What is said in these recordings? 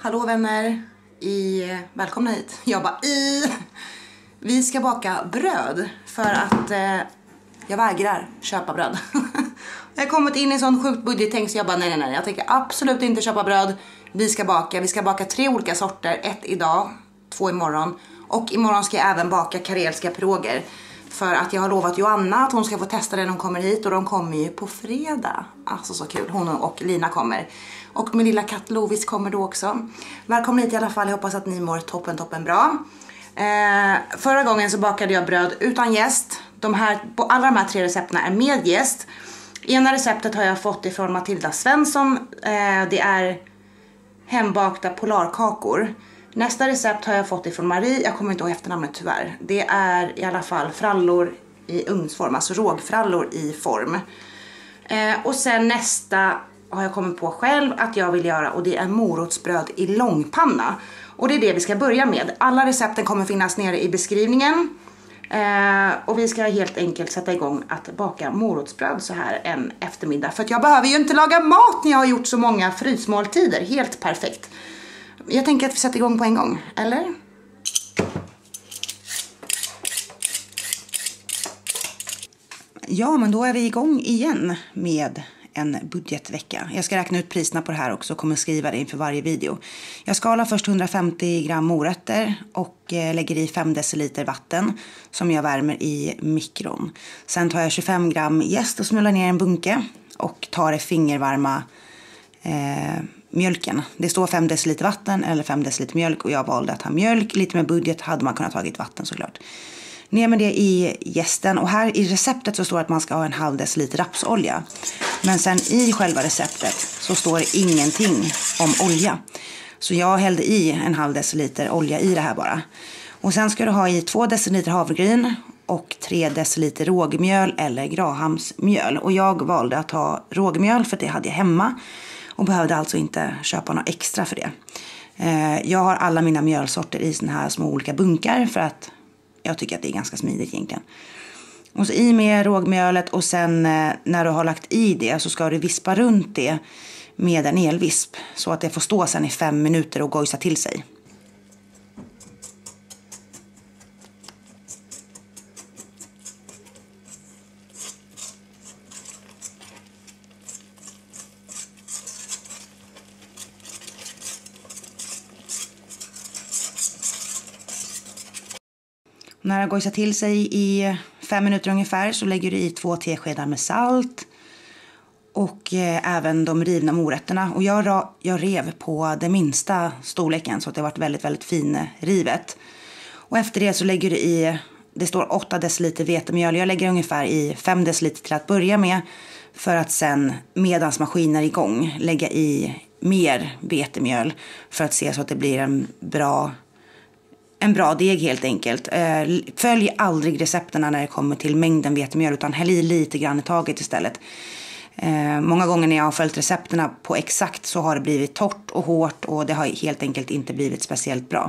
Hallå vänner, välkomna hit. Vi ska baka bröd för att jag vägrar köpa bröd. Jag har kommit in i en sån sjukt budgettänk så jag bara nej. Jag tänker absolut inte köpa bröd. Vi ska baka 3 olika sorter. 1 idag, 2 imorgon. Och imorgon ska jag även baka karelska piroger. För att jag har lovat Joanna att hon ska få testa det när hon kommer hit. Och de kommer ju på fredag. Alltså så kul, hon och Lina kommer. Och min lilla katt Lovis kommer då också. Välkomna hit i alla fall, jag hoppas att ni mår toppen bra. Förra gången så bakade jag bröd utan jäst. Alla de här 3 recepterna är med jäst. Ena receptet har jag fått ifrån Matilda Svensson. Det är hembakta polarkakor. Nästa recept har jag fått ifrån Marie. Jag kommer inte ihåg efternamnet tyvärr. Det är i alla fall frallor i ugnsform. Alltså rågfrallor i form. Och sen nästa har jag kommit på själv att jag vill göra. Och det är morotsbröd i långpanna. Och det är det vi ska börja med. Alla recepten kommer finnas nere i beskrivningen. Och vi ska helt enkelt sätta igång att baka morotsbröd så här en eftermiddag. För att jag behöver ju inte laga mat när jag har gjort så många frysmåltider. Helt perfekt. Jag tänker att vi sätter igång på en gång, eller? Ja, men då är vi igång igen med en budgetvecka. Jag ska räkna ut priserna på det här också och kommer skriva det inför varje video. Jag skalar först 150 gram morötter och lägger i 5 deciliter vatten som jag värmer i mikron. Sen tar jag 25 gram jäst och smular ner en bunke och tar det fingervarma mjölken. Det står 5 deciliter vatten eller 5 deciliter mjölk och jag valde att ha mjölk. Lite med budget hade man kunnat tagit vatten såklart. Ner med det i jästen och här i receptet så står det att man ska ha en halv deciliter rapsolja. Men sen i själva receptet så står det ingenting om olja. Så jag hällde i en halv deciliter olja i det här bara. Och sen ska du ha i 2 deciliter havregryn och 3 deciliter rågmjöl eller grahamsmjöl. Och jag valde att ha rågmjöl för det hade jag hemma. Och behövde alltså inte köpa något extra för det. Jag har alla mina mjölsorter i såna här små olika bunkar för att jag tycker att det är ganska smidigt egentligen. Och så i med rågmjölet och sen när du har lagt i det så ska du vispa runt det med en elvisp. Så att det får stå sen i 5 minuter och gojsa till sig. När det gojsar till sig i 5 minuter ungefär så lägger du i 2 teskedar med salt. Och även de rivna morötterna. Och jag rev på den minsta storleken så att det har varit väldigt fin rivet. Och efter det så lägger du i, det står 8 deciliter vetemjöl. Jag lägger ungefär i 5 deciliter till att börja med. För att sen medans maskinen är igång lägga i mer vetemjöl. För att se så att det blir en bra deg helt enkelt. Följ aldrig recepterna när det kommer till mängden vetemjöl utan häll i lite grann i taget istället. Många gånger när jag har följt recepterna på exakt så har det blivit torrt och hårt och det har helt enkelt inte blivit speciellt bra.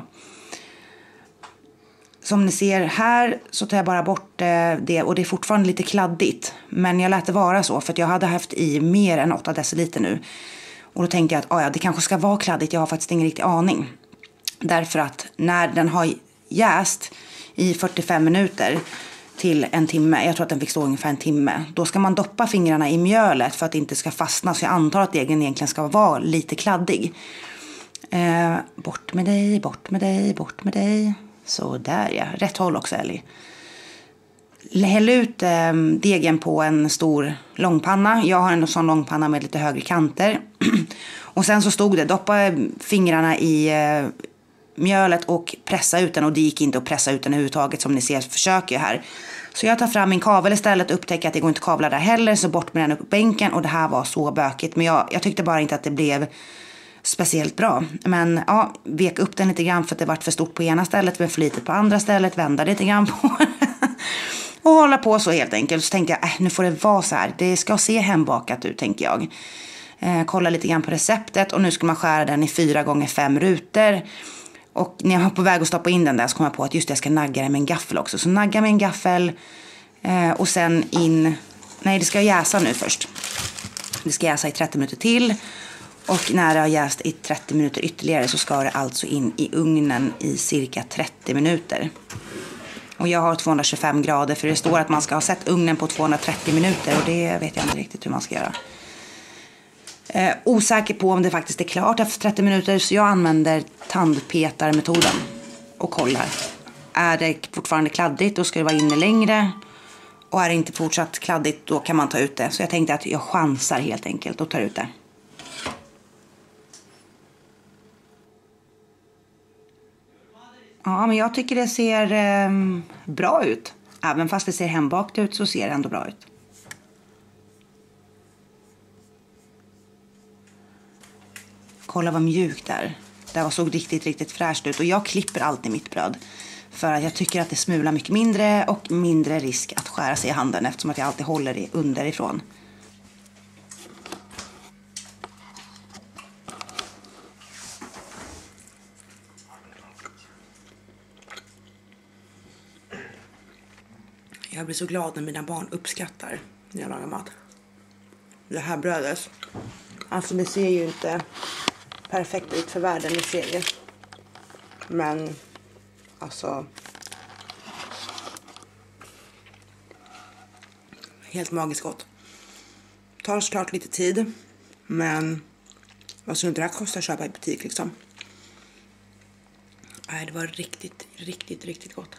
Som ni ser här så tar jag bara bort det och det är fortfarande lite kladdigt. Men jag lät det vara så för att jag hade haft i mer än 8 deciliter nu. Och då tänkte jag att det kanske ska vara kladdigt, jag har faktiskt ingen riktig aning. Därför att när den har jäst i 45 minuter till en timme, jag tror att den fick stå ungefär en timme, då ska man doppa fingrarna i mjölet för att det inte ska fastna. Så jag antar att degen egentligen ska vara lite kladdig. Bort med dig, bort med dig, bort med dig. Så där ja, rätt håll också Ellie. Häll ut degen på en stor långpanna. Jag har en sån långpanna med lite högre kanter. Och sen så stod det, doppa fingrarna i mjölet och pressa ut den. Och det gick inte att pressa ut den överhuvudtaget som ni ser försöker jag här. Så jag tar fram min kavel istället och upptäcker att det går inte att kavla där heller. Så bort med den upp på bänken och det här var så bökigt. Men jag tyckte bara inte att det blev speciellt bra. Men ja, vek upp den lite grann för att det var för stort på ena stället. Men för litet på andra stället, vända lite grann på och hålla på så helt enkelt. Så tänkte jag, nu får det vara så här. Det ska se hembakat ut tänker jag. Kolla lite grann på receptet och nu ska man skära den i 4 gånger 5 rutor. Och när jag var på väg att stoppa in den där så kom jag på att just jag ska nagga den med en gaffel också. Så nagga med en gaffel och sen in, nej det ska jäsa nu först. Det ska jäsa i 30 minuter till. Och när det har jäst i 30 minuter ytterligare så ska det alltså in i ugnen i cirka 30 minuter. Och jag har 225 grader för det står att man ska ha sett ugnen på 230 minuter och det vet jag inte riktigt hur man ska göra. Osäker på om det faktiskt är klart efter 30 minuter så jag använder tandpetarmetoden och kollar. Är det fortfarande kladdigt då ska det vara inne längre. Och är det inte fortsatt kladdigt då kan man ta ut det. Så jag tänkte att jag chansar helt enkelt och tar ut det. Ja, men jag tycker det ser bra ut. Även fast det ser hembakt ut så ser det ändå bra ut. Kolla vad mjukt där. Det såg riktigt fräscht ut. Och jag klipper alltid mitt bröd. För att jag tycker att det smular mycket mindre och mindre risk att skära sig i handen. Eftersom att jag alltid håller det underifrån. Jag blir så glad när mina barn uppskattar när jag lagar mat. Det här brödet. Alltså det ser ju inte perfekt ut för världen i serien. Men alltså helt magiskt gott. Tar såklart lite tid. Men vad skulle inte det här kosta att köpa i butik liksom? Nej, det var riktigt gott.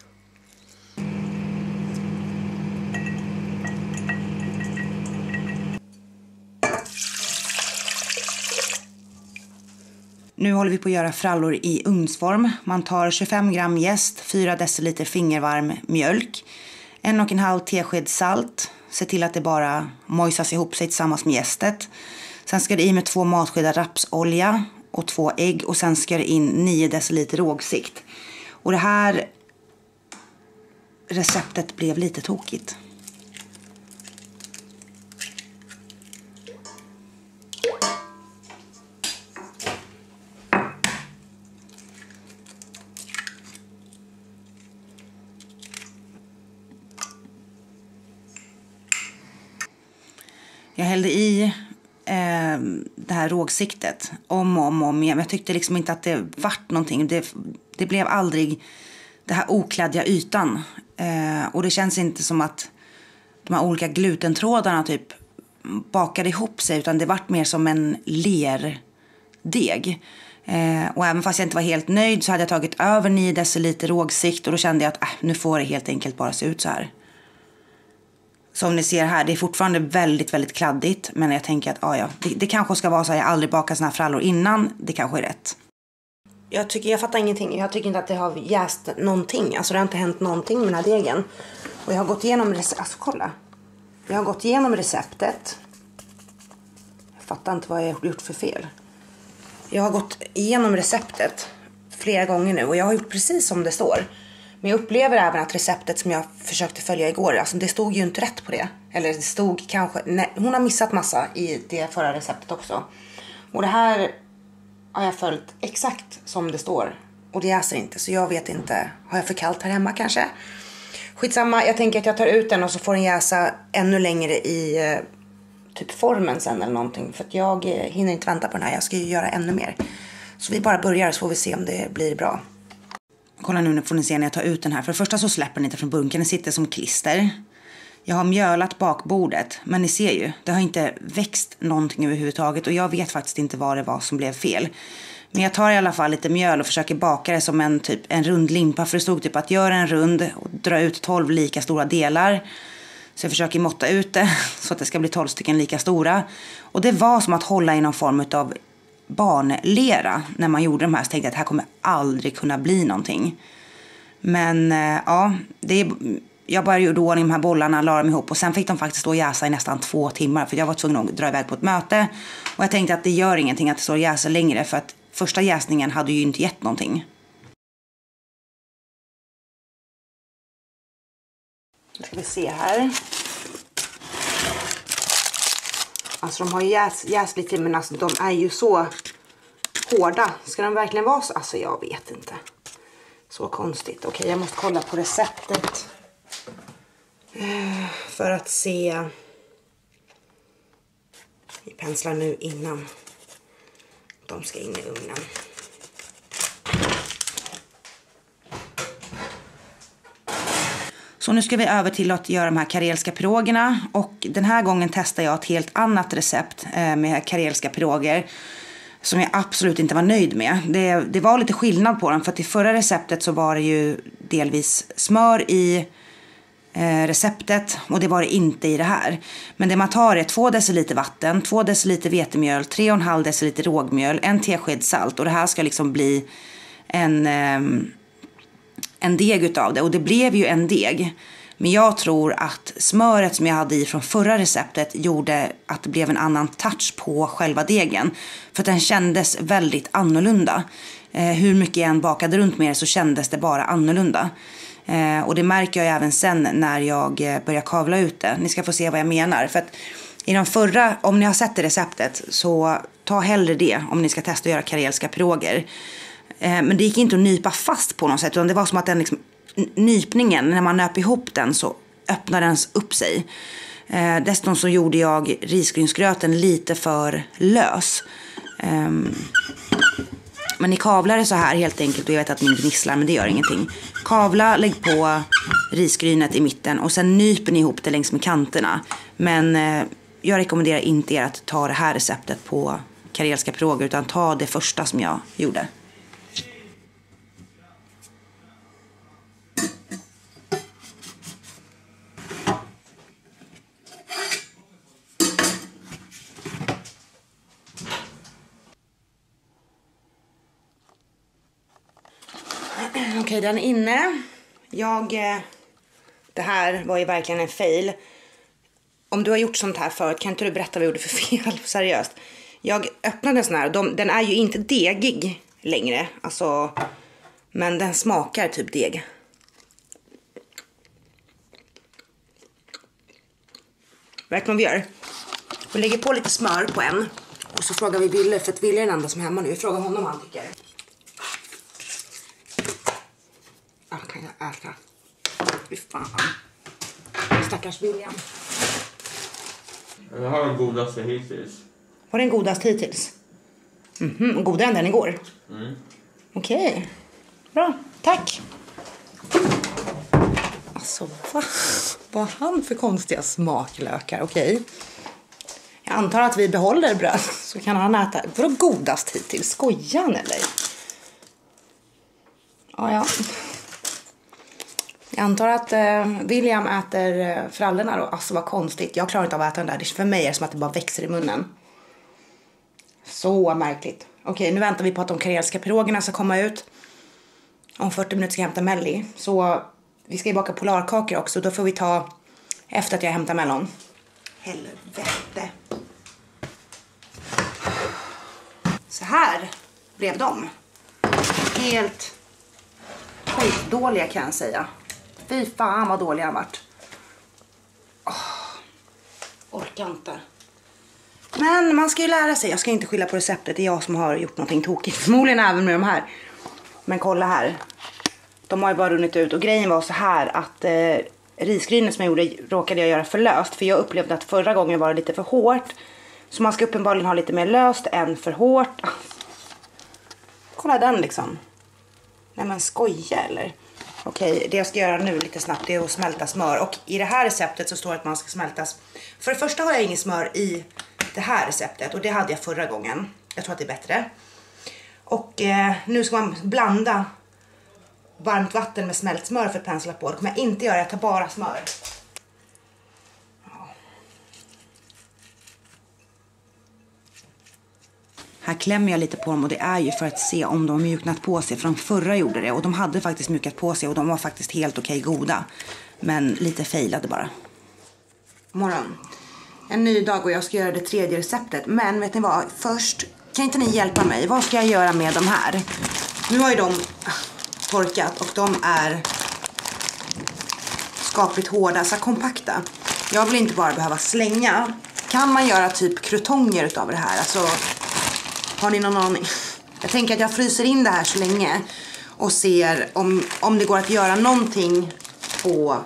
Nu håller vi på att göra frallor i ugnsform. Man tar 25 gram jäst, 4 deciliter fingervarm mjölk, 1,5 tesked salt. Se till att det bara mojsas ihop sig tillsammans med jästet. Sen ska det i med 2 matskedar rapsolja och 2 ägg. Och sen ska det in 9 deciliter rågsikt. Och det här receptet blev lite tokigt. Jag hällde i det här rågsiktet om och om igen. Jag tyckte liksom inte att det vart någonting. Det blev aldrig det här okladdiga ytan. Och det känns inte som att de här olika glutentrådarna typ bakade ihop sig. Utan det vart mer som en lerdeg. Och även fast jag inte var helt nöjd så hade jag tagit över 9 deciliter rågsikt. Och då kände jag att nu får det helt enkelt bara se ut så här. Som ni ser här, det är fortfarande väldigt kladdigt. Men jag tänker att det kanske ska vara så här. Jag aldrig bakat såna här frallor innan. Det kanske är rätt. Jag fattar ingenting. Jag tycker inte att det har jäst någonting. Alltså det har inte hänt någonting med den här degen. Och jag har gått igenom alltså kolla. Jag har gått igenom receptet. Jag fattar inte vad jag har gjort för fel. Jag har gått igenom receptet flera gånger nu. Och jag har gjort precis som det står. Men jag upplever även att receptet som jag försökte följa igår, alltså det stod ju inte rätt på det. Eller det stod kanske, nej, hon har missat massa i det förra receptet också. Och det här har jag följt exakt som det står. Och det jäser inte, så jag vet inte. Har jag för kallt här hemma kanske? Skitsamma, jag tänker att jag tar ut den och så får den jäsa ännu längre i typ formen sen eller någonting. För att jag hinner inte vänta på den här, jag ska ju göra ännu mer. Så vi bara börjar så får vi se om det blir bra. Kolla nu får ni se när jag tar ut den här. För det första så släpper den inte från bunken. Den sitter som klister. Jag har mjölat bakbordet. Men ni ser ju. Det har inte växt någonting överhuvudtaget. Och jag vet faktiskt inte vad det var som blev fel. Men jag tar i alla fall lite mjöl och försöker baka det som en rund limpa. För det stod typ att göra en rund och dra ut 12 lika stora delar. Så jag försöker måtta ut det. Så att det ska bli 12 stycken lika stora. Och det var som att hålla i någon form av barnlera när man gjorde de här, så tänkte jag att det här kommer aldrig kunna bli någonting. Men jag började gjorde ordning de här bollarna, la dem ihop och sen fick de faktiskt stå och jäsa i nästan 2 timmar för jag var tvungen att dra iväg på ett möte och jag tänkte att det gör ingenting att det står och jäser längre för att första jäsningen hade ju inte gett någonting. Nu ska vi se här. Alltså de har jäst lite men alltså de är ju så hårda. Ska de verkligen vara så? Alltså jag vet inte. Så konstigt. Okej, jag måste kolla på receptet. För att se. Vi penslar nu innan. De ska in i ugnen. Så nu ska vi över till att göra de här karelska pirogerna. Och den här gången testar jag ett helt annat recept med karelska piroger. Som jag absolut inte var nöjd med. Det var lite skillnad på dem. För att i förra receptet så var det ju delvis smör i receptet. Och det var det inte i det här. Men det man tar är 2 deciliter vatten, 2 deciliter vetemjöl, 3,5 deciliter rågmjöl, 1 tesked salt. Och det här ska liksom bli en deg utav det. Och det blev ju en deg. Men jag tror att smöret som jag hade i från förra receptet gjorde att det blev en annan touch på själva degen. För att den kändes väldigt annorlunda. Hur mycket jag än bakade runt med det så kändes det bara annorlunda. Och det märker jag även sen när jag börjar kavla ut det. Ni ska få se vad jag menar. För att i de förra, om ni har sett det receptet, så ta hellre det om ni ska testa att göra karelska piroger. Men det gick inte att nypa fast på något sätt. Utan det var som att den liksom, nypningen, när man nöp ihop den så öppnade den upp sig. Dessutom så gjorde jag risgrynsgröten lite för lös. Men ni kavlar det så här helt enkelt. Och jag vet att min gnisslar, men det gör ingenting. Kavla, lägg på risgrynet i mitten. Och sen nyper ni ihop det längs med kanterna. Men jag rekommenderar inte er att ta det här receptet på karelska piroger. Utan ta det första som jag gjorde. Okej, den är inne. Det här var ju verkligen en fail. Om du har gjort sånt här förut, kan inte du berätta vad jag gjorde för fel? Seriöst. Jag öppnade en sån här. Den är ju inte degig längre. Alltså, men den smakar typ deg. Vet vad vi gör? Vi lägger på lite smör på en. Och så frågar vi Wille, för att Wille är den enda som är hemma nu. Vi frågar honom vad han tycker. Kan jag äta? Fy fan. Stackars William. Det har den godaste hittills. Var den godast hittills? Godare än den igår? Okej. Bra, tack. Alltså, vad har han för konstiga smaklökar? Okej. Jag antar att vi behåller bröd, så kan han äta. Vadå godast hittills? Skojar han eller? Ja. Jag antar att William äter frallorna då. Alltså vad konstigt. Jag klarar inte av att äta den där. För mig är det som att det bara växer i munnen. Så märkligt. Okej, nu väntar vi på att de karelska pirogerna ska komma ut. Om 40 minuter ska jag hämta Melli. Så vi ska ju baka polarkakor också. Då får vi ta efter att jag hämtar Mellon. Helvete. Så här blev de. Helt skitdåliga kan jag säga. Fy fan vad dåliga har varit. Orkar inte. Men man ska ju lära sig. Jag ska inte skylla på receptet. Det är jag som har gjort någonting tokigt. Förmodligen även med de här. Men kolla här. De har ju bara runnit ut. Och grejen var så här att risgrynet som jag gjorde råkade jag göra för löst. För jag upplevde att förra gången var det lite för hårt. Så man ska uppenbarligen ha lite mer löst än för hårt. Kolla den liksom. Nej men skoja eller? Okej, det jag ska göra nu lite snabbt är att smälta smör. Och i det här receptet så står det att man ska smältas. För det första har jag ingen smör i det här receptet. Och det hade jag förra gången. Jag tror att det är bättre. Och nu ska man blanda varmt vatten med smält smör för att pensla på. Det kommer jag inte göra, jag tar bara smör. Här klämmer jag lite på dem och det är ju för att se om de har mjuknat på sig. För de förra gjorde det och de hade faktiskt mjukat på sig och de var faktiskt helt okej goda. Men lite failade bara. Morgon. En ny dag och jag ska göra det tredje receptet. Men vet ni vad? Först, kan inte ni hjälpa mig? Vad ska jag göra med de här? Nu har ju de torkat och de är skapligt hårda, så kompakta. Jag vill inte bara behöva slänga. Kan man göra typ krutonger utav det här? Alltså, har ni någon aning? Jag tänker att jag fryser in det här så länge och ser om det går att göra någonting på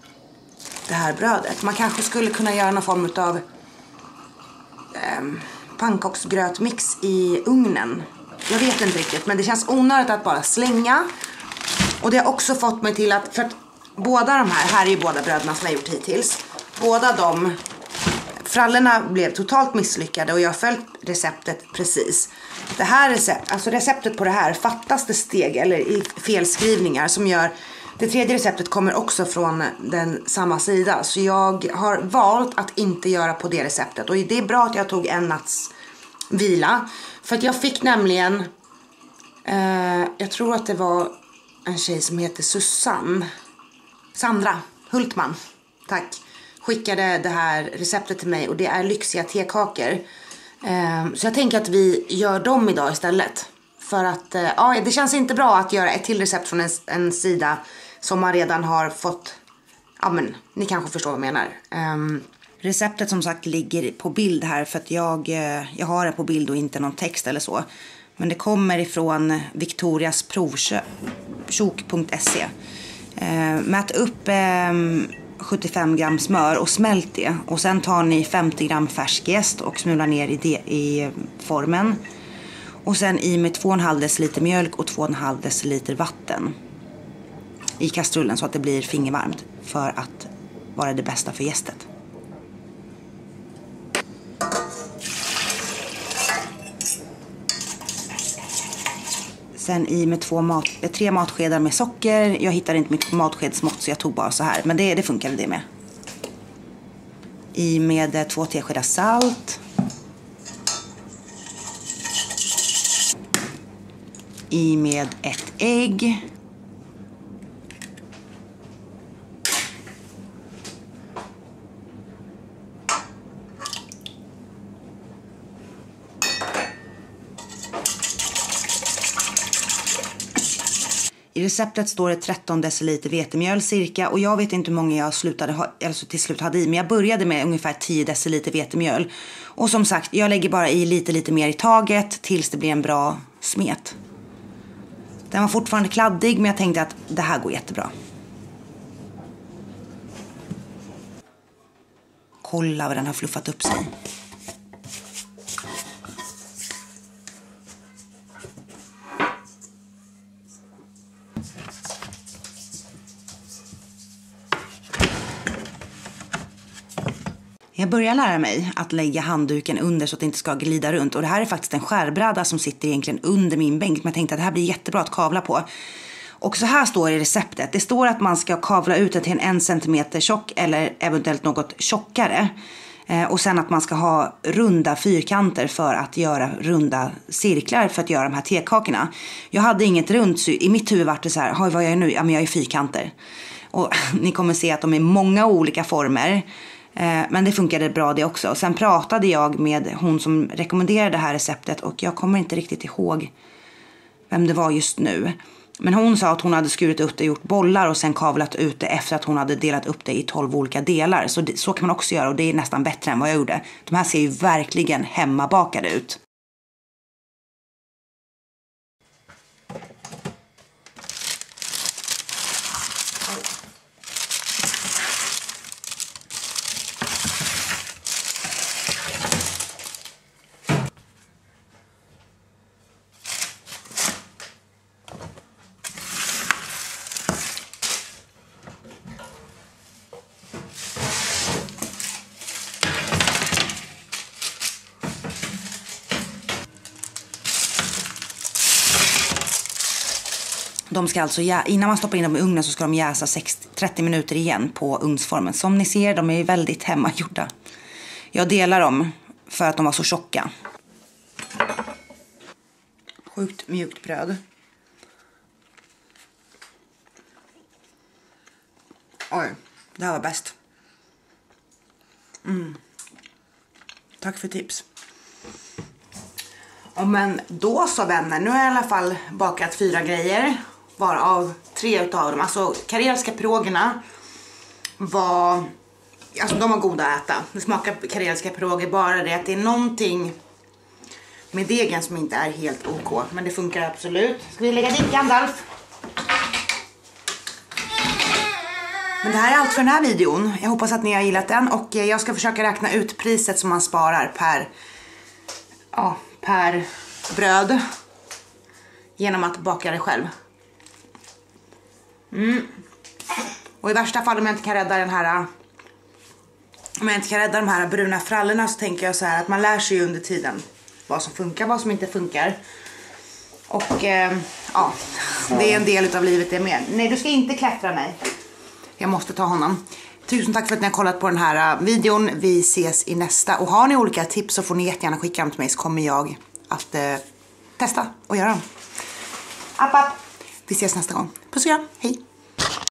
det här brödet. Man kanske skulle kunna göra någon form av pannkaksgrötmix i ugnen. Jag vet inte riktigt, men det känns onödigt att bara slänga. Och det har också fått mig till att, för att båda de här är ju båda bröderna som jag gjort hittills. Båda de frallorna blev totalt misslyckade och jag har följt receptet precis. Det här receptet på det här fattas det steg eller i felskrivningar som gör. Det tredje receptet kommer också från den samma sida. Så jag har valt att inte göra på det receptet. Och det är bra att jag tog en natts vila. För att jag fick nämligen, jag tror att det var en tjej som heter Sandra Hultman, tack, skickade det här receptet till mig. Och det är lyxiga tekakor. Så jag tänker att vi gör dem idag istället. För att det känns inte bra att göra ett till recept från en sida som man redan har fått. Ja, men ni kanske förstår vad jag menar. Receptet som sagt ligger på bild här för att jag har det på bild och inte någon text eller så. Men det kommer ifrån victoriasprovkök.se. Mät upp 75 gram smör och smält det. Och sen tar ni 50 gram färsk jäst och smular ner i formen. Och sen i med 2,5 deciliter mjölk och 2,5 deciliter vatten i kastrullen så att det blir fingervarmt för att vara det bästa för jästet. Sen i med 3 matskedar med socker. Jag hittade inte mitt matskedsmått så jag tog bara så här. Men det funkade det med. I med 2 teskedar salt. I med 1 ägg. I receptet står det 13 deciliter vetemjöl cirka. Och jag vet inte hur många jag till slut hade i. Men jag började med ungefär 10 deciliter vetemjöl. Och som sagt, jag lägger bara i lite mer i taget tills det blir en bra smet. Den var fortfarande kladdig men jag tänkte att det här går jättebra. Kolla vad den har fluffat upp sig. Jag börjar lära mig att lägga handduken under så att det inte ska glida runt. Och det här är faktiskt en skärbräda som sitter egentligen under min bänk. Men jag tänkte att det här blir jättebra att kavla på. Och så här står det i receptet. Det står att man ska kavla ut det till en 1 centimeter tjock eller eventuellt något tjockare. Och sen att man ska ha runda fyrkanter för att göra runda cirklar för att göra de här tekakorna. Jag hade inget runt så i mitt huvud var det så här, vad gör jag nu? Ja, men jag är fyrkanter. Och ni kommer se att de är många olika former. Men det funkade bra det också. Och sen pratade jag med hon som rekommenderade det här receptet. Och jag kommer inte riktigt ihåg vem det var just nu. Men hon sa att hon hade skurit upp det och gjort bollar. Och sen kavlat ut det efter att hon hade delat upp det i 12 olika delar. Så kan man också göra och det är nästan bättre än vad jag gjorde. De här ser ju verkligen hemmabakade ut. De ska alltså, innan man stoppar in dem i ugnen så ska de jäsa 30 minuter igen på ugnsformen. Som ni ser, de är väldigt hemmagjorda. Jag delar dem för att de var så tjocka. Sjukt mjukt bröd. Oj, det här var bäst. Tack för tips. Ja, men då så vänner, nu har jag i alla fall bakat 4 grejer. Varav 3 utav dem, alltså karelska pirogerna var, alltså de var goda att äta. Det smakar karelska piroger, bara det att det är någonting med degen som inte är helt ok. Men det funkar absolut. Ska vi lägga dit Gandalf? Men det här är allt för den här videon. Jag hoppas att ni har gillat den och jag ska försöka räkna ut priset som man sparar per per bröd genom att baka det själv. Och i värsta fall om jag inte kan rädda de här bruna frallorna, så tänker jag så här att man lär sig under tiden vad som funkar, vad som inte funkar. Och det är en del av livet det med. Nej, du ska inte klättra mig. Jag måste ta honom. Tusen tack för att ni har kollat på den här videon. Vi ses i nästa. Och har ni olika tips så får ni jättegärna skicka dem till mig, så kommer jag att testa och göra dem. App. Vi ses nästa gång. Puss och kram. Hej.